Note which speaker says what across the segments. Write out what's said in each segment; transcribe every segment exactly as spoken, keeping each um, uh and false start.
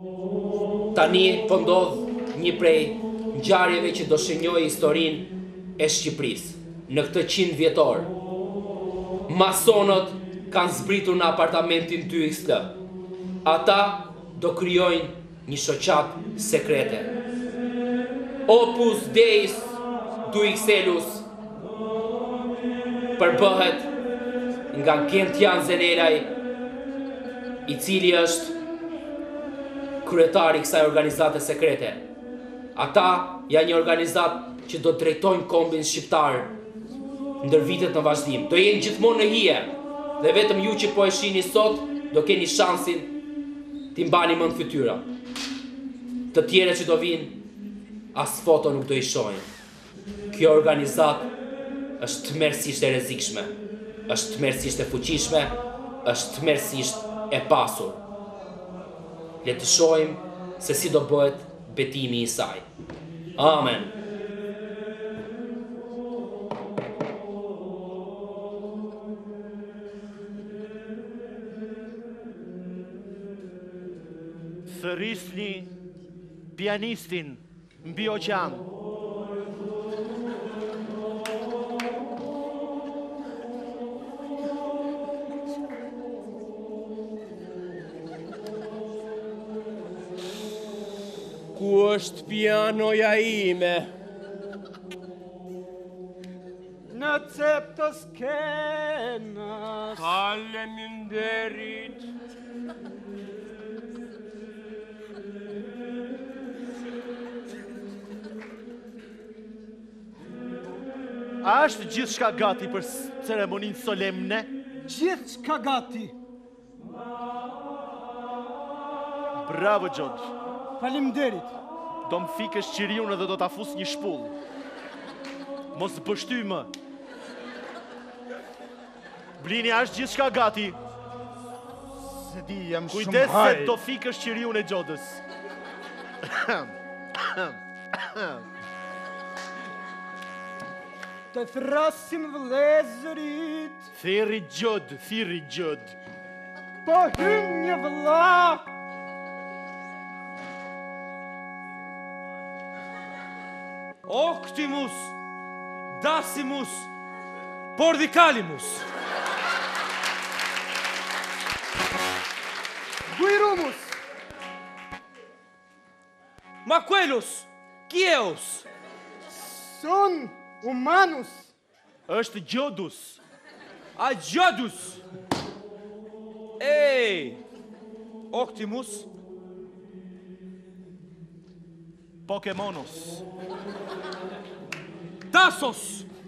Speaker 1: Tani po ndodh një prej ngjarjeve që do shënjojë historinë e Shqipërisë. Në këtë qind vjetor, masonët kanë zbritur në apartamentin dy iks el. Ata do krijojnë një shoqat sekrete. Opus Deis dy iks elus përbëhet nga Gentian Zenelaj, i cili është kryetari i kësaj organizate sekrete. Ata janë një organizat që do drejtojnë kombin shqiptar ndër vitet në vazhdim. Do jenë gjithmonë në hije dhe vetëm ju që po e shihni sot do keni shansin t'i mbani mend fytyra. Të tjerë që do vinë as foto nuk do i shohin. Kjo organizat është tmerrsisht e rrezikshme, është tmerrsisht e fuqishme, është tmerrsisht e pasur. Le të shohim se si do bëhet betimi i saj. Amen.
Speaker 2: Thërrisni pianistin mbi oqean.
Speaker 3: Ku është pianoja ime?
Speaker 4: Në cep të skenës.
Speaker 3: Faleminderit.
Speaker 2: A është gjithë shka gati për ceremoninë solemne?
Speaker 4: Gjithë shka gati.
Speaker 2: Bravo, George.
Speaker 4: Faleminderit.
Speaker 2: Do më fikësh qiriun edhe do t'a fus një shpull. Mos bështy më. Blini, a është gjithë shka gati?
Speaker 4: Se di, jam shumë
Speaker 2: Kujdes
Speaker 4: haj.
Speaker 2: se do fikësh qiriun e Gjodës.
Speaker 4: Të thrasim vëllezërit.
Speaker 2: Thiri Gjod, thiri Gjod.
Speaker 4: Po hym një vëlla.
Speaker 3: Octimus, Dacimus, Pordicalimus.
Speaker 4: Guirumus.
Speaker 3: Maquelus, Quieus.
Speaker 4: Son humanus.
Speaker 2: Është Gjodus.
Speaker 3: Agiodus. Ei, Octimus.
Speaker 2: Pokemonus.
Speaker 3: Tassos.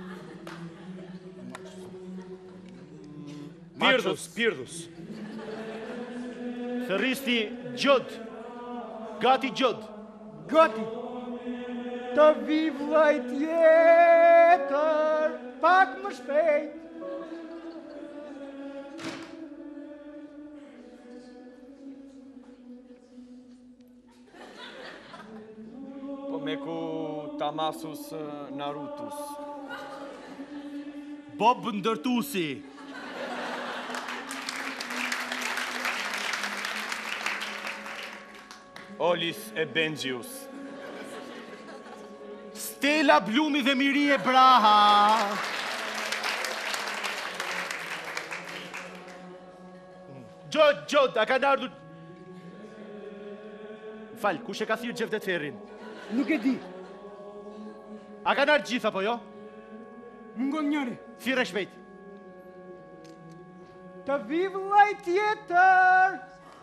Speaker 2: Pirdus,
Speaker 3: Pirdus.
Speaker 2: Thërristi Gjod. Gati Gjod.
Speaker 4: Gati. Të vi vllai tjetër, pak më shpejt.
Speaker 3: Po me ku Tamasus Narutus.
Speaker 2: Bob Ndërtusi.
Speaker 3: Olis e Benjius.
Speaker 2: Stella Blumi dhe Miri e Braha. Gjod, Gjod, a ka ardhur... Fal, kush e ka thirrë Gjevdet Ferrin?
Speaker 4: Nuk e di.
Speaker 2: A ka ardhur gjitha, po jo?
Speaker 4: Mungon njëri.
Speaker 2: Thirrë shpejt.
Speaker 4: Të vi vllai tjetër.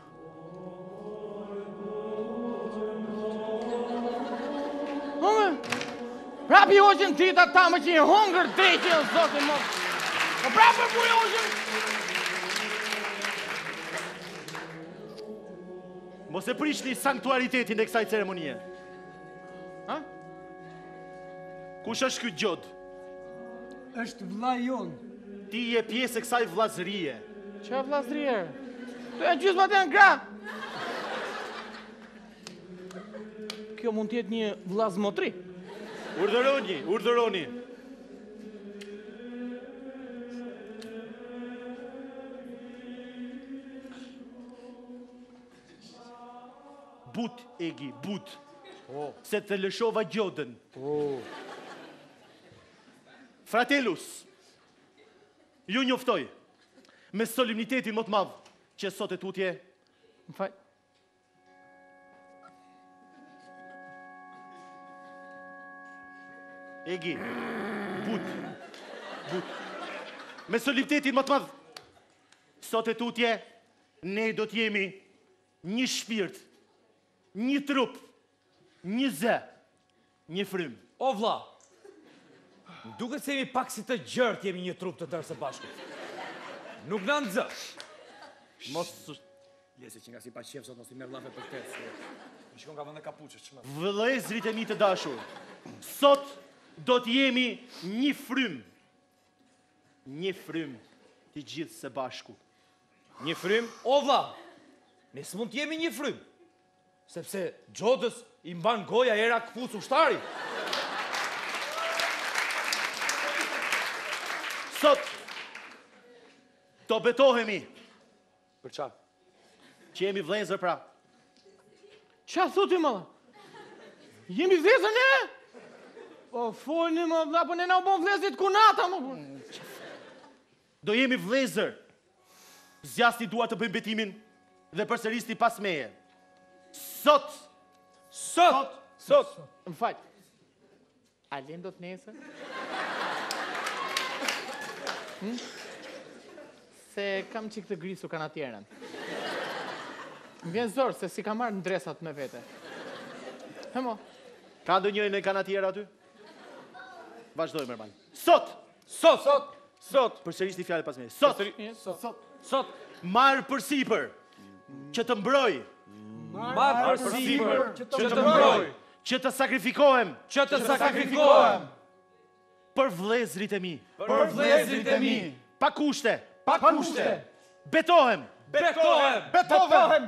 Speaker 5: Prapi hoqën tita ta më që i hongër dreqin në zotin më. Po prapi bu i hoqën.
Speaker 2: Mos e prishni sanktuaritetin e kësaj ceremonie.
Speaker 5: Ha?
Speaker 2: Kush është ky Gjod?
Speaker 4: Është vllai jon.
Speaker 2: Ti je pjesë e kësaj vllazërie.
Speaker 5: Qa vllazërie? Të e gjysma të janë gra. Kjo mund tjetë një vllazmotri.
Speaker 2: Urdhëroni, urdhëroni. but, Egi, but. Se të lëshova gjodën. Fratelus, ju njoftoj, me solemnitetin më të madh që sot e tutje,
Speaker 5: Më fal.
Speaker 2: Egi, but, but, me solemnitetin më të madh, sot e tutje, ne do t'jemi një shpirt, një trup, një zë, një frym.
Speaker 6: O vlla, duket se jemi pak si të gjërt jemi një trup të tërë së bashku. Nuk na nxë.
Speaker 2: Mos
Speaker 3: Lese që nga si pa qef sot mos i merr llafe për këtë. Më shikon ka vënë kapuçe çmë.
Speaker 2: vëllezrit e mi të dashur, sot do t'jemi një frym. Një frym të gjithë së bashku.
Speaker 6: Një frym? O vlla, ne s'mund të jemi një frym. Sepse Xhodës i mban goja era këpuc ushtari.
Speaker 2: Sot do betohemi
Speaker 6: Për çfarë?
Speaker 2: që jemi vëllezër pra.
Speaker 5: Qa thuti më? Jemi vlezër ne? O, folni më, vla, po ne na u bon vlezit kunata, më.
Speaker 2: Do jemi vëllezër. Zjasti dua të bëjmë betimin dhe përsëristi pas meje. Sot,
Speaker 6: Sot! Sot!
Speaker 5: Më fal. Alen do të nesër? Hm? Se kam qik të grisu kanatjerën. Më vjen zor se si kam marrë në dresat me vete. Hemo.
Speaker 2: ka ndonjëri në kanatier aty? Vazhdojmë normal. Sot,
Speaker 6: Sot! Sot! Sot!
Speaker 2: përsëristi fjalën pas meje. Sot,
Speaker 5: Sot.
Speaker 6: Sot!
Speaker 2: marr përsipër që të mbroj,
Speaker 6: Marr për sipër që të mbroj,
Speaker 2: që të sakrifikohem
Speaker 6: që të sakrifikohem
Speaker 2: për vëllezrit e mi.
Speaker 6: për vëllezërit e mi.
Speaker 2: Pa kushte,
Speaker 6: Pa kushte.
Speaker 2: betohem,
Speaker 6: Betohem!
Speaker 4: Betohem!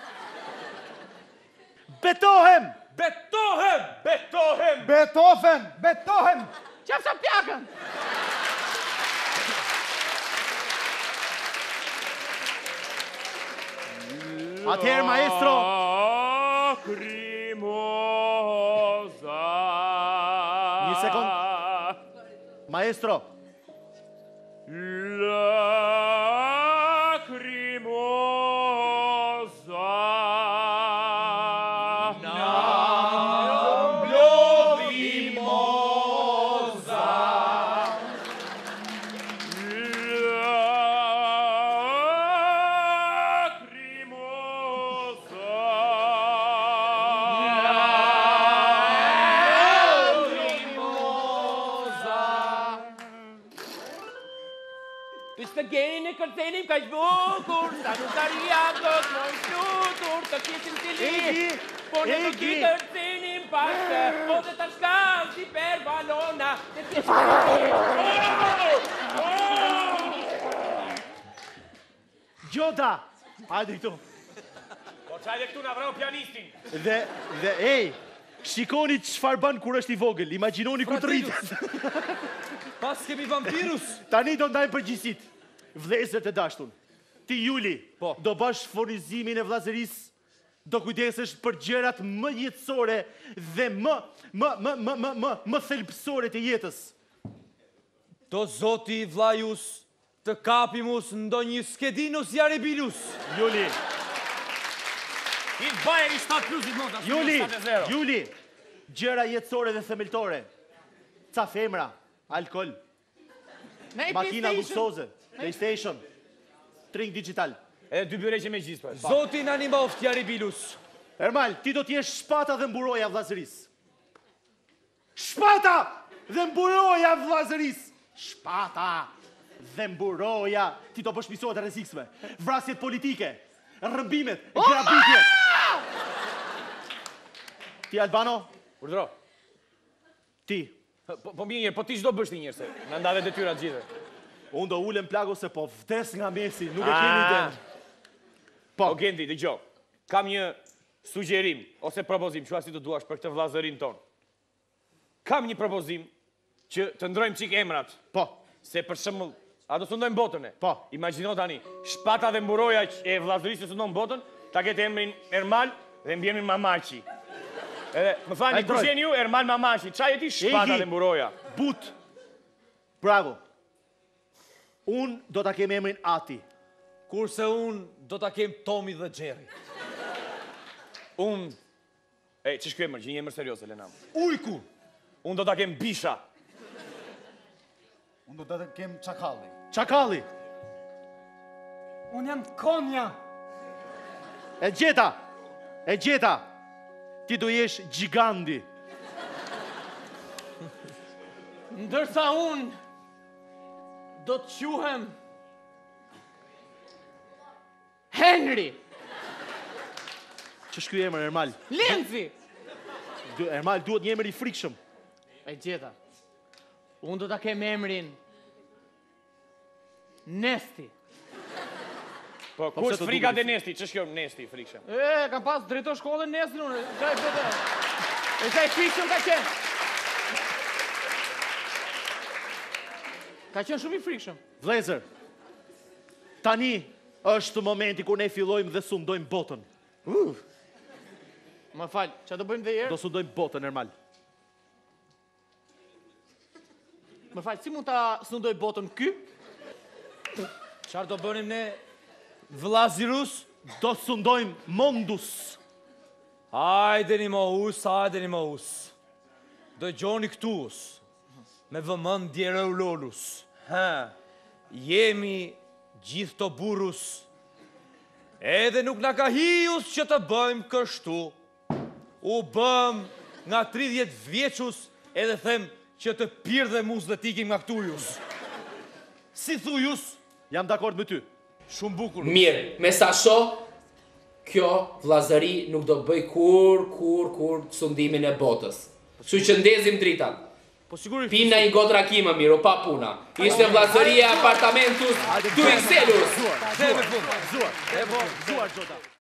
Speaker 2: betohem,
Speaker 6: Betohem! Betohem!
Speaker 4: Beethoven! Betohem!
Speaker 5: Qef sa pjakën!
Speaker 2: atëherë maestro,
Speaker 1: Lacrimosa.
Speaker 2: një sekond, maestro,
Speaker 1: Lacrimosa. Të geni kërtenim ka bukur, sa nutaria do të mos lutur, të kjesim të li. Po ne do të kërtenim pasë, po dhe të shkall si per balona. Të kjesim
Speaker 2: Gjoda, hajde këtu.
Speaker 3: Po çajde këtu na vrau pianistin.
Speaker 2: Dhe, dhe, ej, shikoni çfarë bën kur është i vogël, imagjinoni kur të rritet.
Speaker 6: Pas kemi vampirus.
Speaker 2: Tani do ndajmë përgjegjësit. Vëllezërt e dashur, ti Juli,
Speaker 6: Po.
Speaker 2: do bash furnizimin e vllazërisë, do kujdesesh për gjërat më jetësore dhe më më më më më më, më thelbësore të jetës.
Speaker 6: Do zoti vlajus të kapimus ndonjë skedinus jaribilus.
Speaker 2: Juli,
Speaker 3: I bajeri shtat plusit mota.
Speaker 2: Juli, Juli, gjëra jetësore dhe themeltore. Ca femra, alkol,
Speaker 5: Ne i
Speaker 2: makina
Speaker 5: PlayStation.
Speaker 2: luksoze, PlayStation, tring digital.
Speaker 3: Edhe dy byreqe me gjisë, po.
Speaker 6: Zoti na nimoft jaribilus.
Speaker 2: Ermal, ti do t'jesh shpata dhe mburoja vllazërisë. Shpata dhe mburoja vllazërisë. Shpata dhe mburoja. Ti do bësh misionet e rrezikshme, vrasjet politike, rrëmbimet, grabitjet. Ti Albano,
Speaker 3: Urdhro.
Speaker 2: ti,
Speaker 3: Po po mirë, po ti ç'do bësh ti njerëse? Na ndave detyra të gjithë.
Speaker 2: unë do ulem plago se po vdes nga mesi, nuk e
Speaker 3: Ah.
Speaker 2: kemi ide. Po,
Speaker 3: O Gendi, dëgjoj. Kam një sugjerim ose propozim, çu si të duash për këtë vllazërin ton. Kam një propozim që të ndrojmë çik emrat,
Speaker 2: po,
Speaker 3: se për shembull, a do sundojmë botën e?
Speaker 2: Po.
Speaker 3: Imagjino tani, shpata dhe mburoja që e vllazërisë që sundon botën, ta ketë emrin Ermal, dhe mbjemi Mamaci. Edhe, më fani,
Speaker 2: Hajde,
Speaker 3: kush
Speaker 2: broj.
Speaker 3: jeni ju? Erman Mamaci. Qa jeti Shpata
Speaker 2: Egi.
Speaker 3: dhe Mburoja?
Speaker 2: But. Bravo. Unë do ta kem emrin Ati.
Speaker 6: Kurse unë do ta kem Tomi dhe Jerry.
Speaker 3: Unë... E, që shkjo emër, që një emër serios, Elena.
Speaker 6: Ujku!
Speaker 3: Unë do ta kem Bisha.
Speaker 4: Unë do të kem Çakalli.
Speaker 2: Çakalli.
Speaker 4: Unë jam Konja.
Speaker 2: E gjeta. E gjeta. Ti do jesh Gjigandi.
Speaker 5: Ndërsa unë do të quhem Henry
Speaker 2: Që shkjo emër, Ermal?
Speaker 5: Lenzi.
Speaker 2: Du, Ermal, duhet një emër i frikshëm.
Speaker 5: E gjeta. Unë do ta kem emrin Nesti.
Speaker 3: Po,
Speaker 2: pse
Speaker 3: kush
Speaker 2: të
Speaker 3: frika
Speaker 2: duket
Speaker 3: dhe Nesti? Që shkjo Nesti, frikshëm?
Speaker 5: E, kam pas drejtor shkollën Nestin unë. Qaj vete. E qaj frikshëm ka qenë. Ka qenë shumë i frikshëm.
Speaker 2: Vlezër, tani është momenti kur ne fillojmë dhe sundojmë botën.
Speaker 5: Më fal, çfarë do bëjmë dhe herë?
Speaker 2: Do sundojmë botën, Ermal.
Speaker 5: Më fal, si mund ta sundoj botën ky?
Speaker 6: Qarë do bënim ne Vlazirus?
Speaker 2: Do sundojmë Mondus.
Speaker 6: Hajde një mohus, hajde një mohus. Do gjoni këtus, me vëmën djere u lolus. Ha, jemi gjithë të burus, edhe nuk na ka hius që të bëjmë kështu. U bëm nga tridhjet vjequs, edhe them që të pirë dhe mus dhe tikim nga këtujus. Si thujus?
Speaker 2: Jam dakord me ty.
Speaker 6: Shumë bukur.
Speaker 1: Mirë, me sa shoh, kjo vllazëri nuk do bëj kur, kur, kur sundimin e botës. Kështu që ndezim dritat.
Speaker 6: Po sigurisht.
Speaker 1: Pim në një gotë rakima, mirë, o pa puna. Ishte vllazëria apartamentus tu Excelus.
Speaker 2: Zuar,
Speaker 6: Dhe me fund.
Speaker 2: zuar, zuar, Gjota.